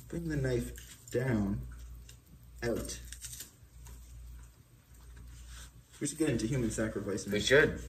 Bring the knife down, out. We should get into human sacrifice. We should.